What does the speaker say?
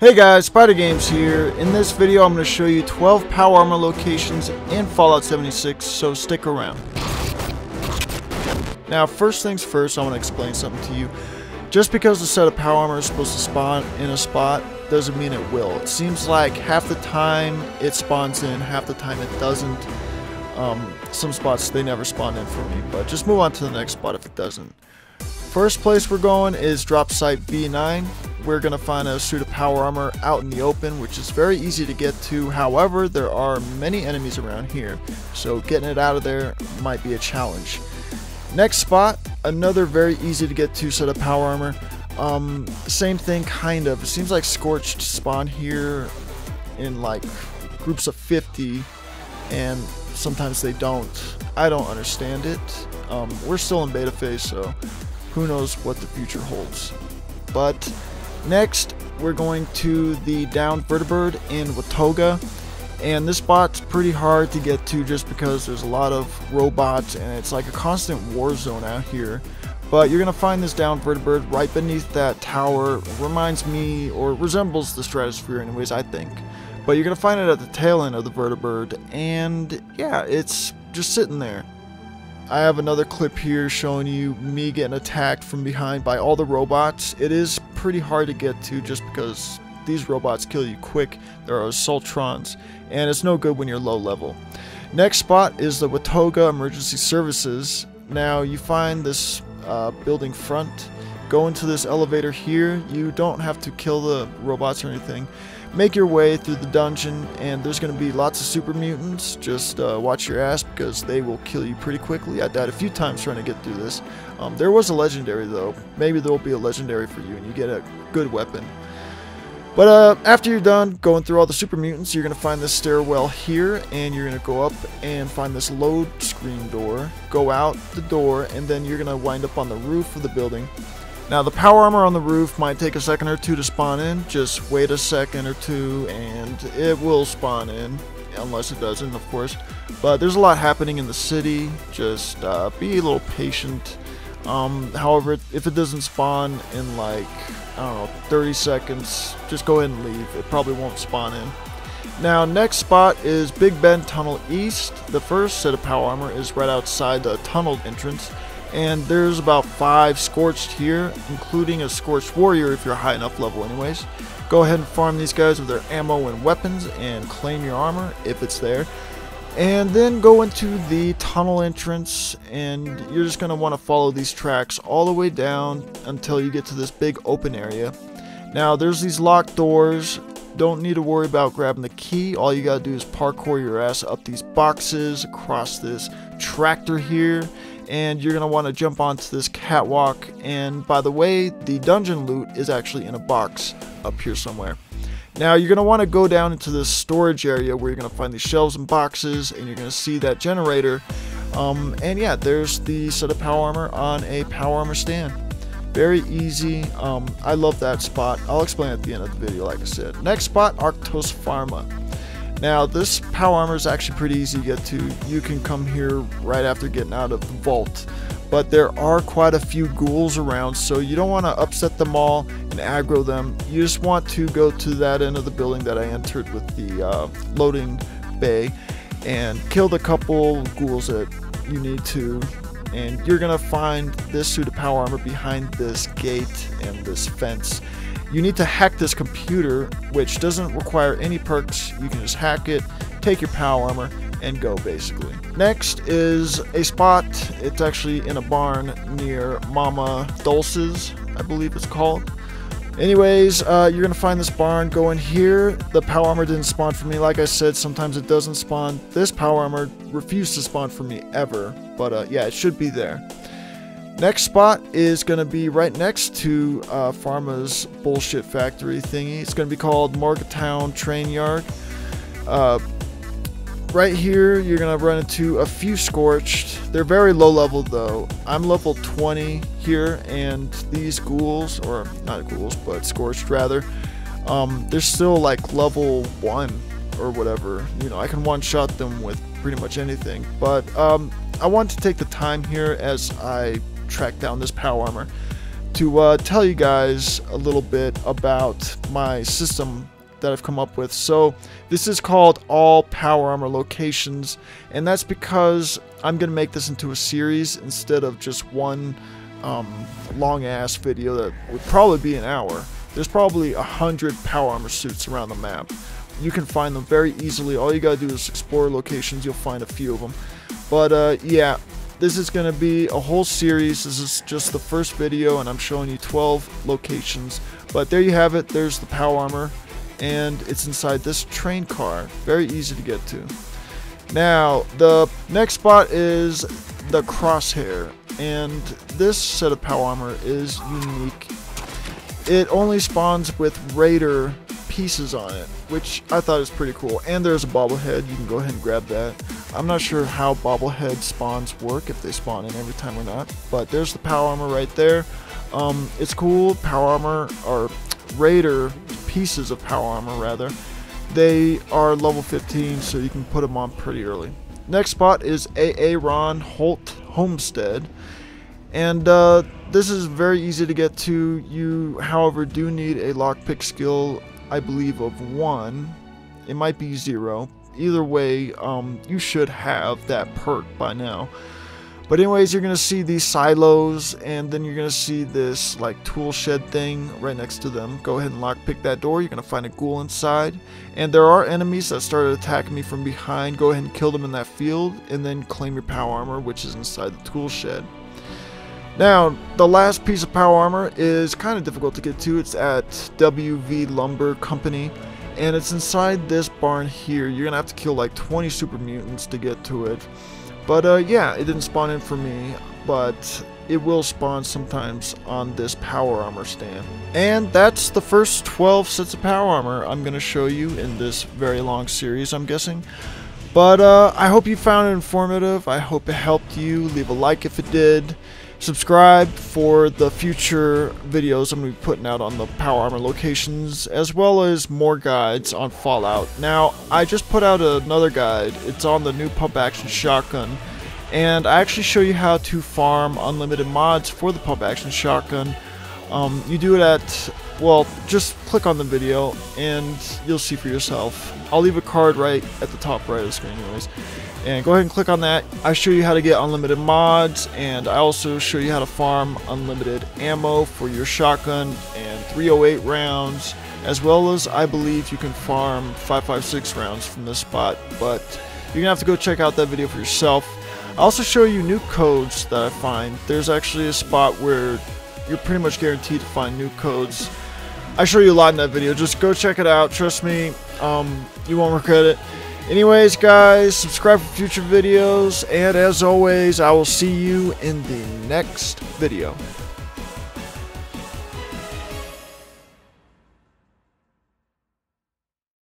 Hey guys, Spider Games here. In this video I'm going to show you 12 power armor locations in Fallout 76, so stick around. Now first things first, I want to explain something to you. Just because a set of power armor is supposed to spawn in a spot doesn't mean it will. It seems like half the time it spawns in, half the time it doesn't. Some spots they never spawn in for me, but just move on to the next spot if it doesn't. First place we're going is drop site B9. We're going to find a suit of power armor out in the open, which is very easy to get to. However, there are many enemies around here, so getting it out of there might be a challenge. Next spot, another very easy to get to set of power armor. Same thing kind of. It seems like Scorched spawn here in like groups of 50, and sometimes they don't. I don't understand it. We're still in beta phase, so who knows what the future holds. But next, we're going to the downed vertibird in Watoga, and this spot's pretty hard to get to just because there's a lot of robots and it's like a constant war zone out here. But you're gonna find this downed vertibird right beneath that tower. Reminds me, or resembles, the stratosphere anyways, I think. But you're gonna find it at the tail end of the vertibird, and yeah, it's just sitting there. I have another clip here showing you me getting attacked from behind by all the robots. It is pretty hard to get to just because these robots kill you quick. There are assaultrons, and it's no good when you're low level. Next spot is the Watoga Emergency Services. Now you find this building front. Go into this elevator here. You don't have to kill the robots or anything. Make your way through the dungeon, and there's going to be lots of super mutants. Just watch your ass because they will kill you pretty quickly. I died a few times trying to get through this. There was a legendary though. Maybe there will be a legendary for you and you get a good weapon. But after you're done going through all the super mutants, you're going to find this stairwell here, and you're going to go up and find this load screen door. Go out the door, and then you're going to wind up on the roof of the building. Now the power armor on the roof might take a second or two to spawn in. Just wait a second or two and it will spawn in, unless it doesn't, of course. But there's a lot happening in the city. Just be a little patient. However, if it doesn't spawn in like, I don't know, 30 seconds, just go ahead and leave. It probably won't spawn in. Now next spot is Big Ben Tunnel East. The first set of power armor is right outside the tunnel entrance. And there's about 5 Scorched here, including a Scorched Warrior if you're high enough level anyways. Go ahead and farm these guys with their ammo and weapons and claim your armor if it's there. And then go into the tunnel entrance, and you're just going to want to follow these tracks all the way down until you get to this big open area. Now there's these locked doors. Don't need to worry about grabbing the key. All you gotta do is parkour your ass up these boxes, across this tractor here, and you're gonna want to jump onto this catwalk. And by the way, the dungeon loot is actually in a box up here somewhere. Now you're gonna want to go down into this storage area where you're gonna find these shelves and boxes, and you're gonna see that generator. And yeah, there's the set of power armor on a power armor stand. Very easy. I love that spot. I'll explain at the end of the video, like I said. Next spot, Arctos Pharma. Now this power armor is actually pretty easy to get to. You can come here right after getting out of the vault, but there are quite a few ghouls around, so you don't want to upset them all and aggro them. You just want to go to that end of the building that I entered with the loading bay and kill the couple ghouls that you need to. And you're gonna find this suit of power armor behind this gate and this fence. You need to hack this computer, which doesn't require any perks. You can just hack it, take your power armor, and go basically. Next is a spot. It's actually in a barn near Mama Dulce's, I believe it's called. Anyways, you're gonna find this barn. Go in here. The power armor didn't spawn for me. Like I said, sometimes it doesn't spawn. This power armor refused to spawn for me ever, but yeah, it should be there. Next spot is gonna be right next to Pharma's bullshit factory thingy. It's gonna be called Morgantown Train Yard. Right here, you're gonna run into a few Scorched. They're very low level though. I'm level 20 here, and these ghouls, or not ghouls, but Scorched rather, they're still like level 1 or whatever. You know, I can one-shot them with pretty much anything. But I want to take the time here as I track down this power armor to tell you guys a little bit about my system that I've come up with. So this is called all power armor locations, and that's because I'm gonna make this into a series instead of just one long ass video that would probably be an hour. There's probably 100 power armor suits around the map. You can find them very easily. All you gotta do is explore locations. You'll find a few of them. But yeah, this is gonna be a whole series. This is just the first video, and I'm showing you 12 locations. But there you have it. There's the power armor, and it's inside this train car. Very easy to get to. Now, the next spot is the crosshair, and this set of power armor is unique. It only spawns with Raider pieces on it, which I thought is pretty cool. And there's a bobblehead. You can go ahead and grab that. I'm not sure how bobblehead spawns work, if they spawn in every time or not, but there's the power armor right there. It's cool. Power armor, or Raider pieces of power armor rather, they are level 15, so you can put them on pretty early. Next spot is Aaron Holt Homestead, and this is very easy to get to. You, however, do need a lockpick skill, I believe, of 1. It might be 0. Either way, you should have that perk by now. But anyways, you're going to see these silos, and then you're going to see this like tool shed thing right next to them. Go ahead and lockpick that door. You're going to find a ghoul inside. And there are enemies that started attacking me from behind. Go ahead and kill them in that field, and then claim your power armor, which is inside the tool shed. Now, the last piece of power armor is kind of difficult to get to. It's at WV Lumber Company, and it's inside this barn here. You're going to have to kill like 20 super mutants to get to it. But yeah, it didn't spawn in for me, but it will spawn sometimes on this power armor stand. And that's the first 12 sets of power armor I'm going to show you in this very long series, I'm guessing. But I hope you found it informative. I hope it helped you. Leave a like if it did. Subscribe for the future videos I'm going to be putting out on the power armor locations, as well as more guides on Fallout. Now, I just put out another guide. It's on the new pump action shotgun, and I actually show you how to farm unlimited mods for the pump action shotgun. You do it at, well, just click on the video and you'll see for yourself. I'll leave a card right at the top right of the screen anyways. And go ahead and click on that. I show you how to get unlimited mods, and I also show you how to farm unlimited ammo for your shotgun and 308 rounds, as well as I believe you can farm 5.56 rounds from this spot, but you're gonna have to go check out that video for yourself. I also show you new codes that I find. There's actually a spot where you're pretty much guaranteed to find new codes. I show you a lot in that video. Just go check it out. Trust me, you won't regret it. Anyways, guys, subscribe for future videos, and as always, I will see you in the next video.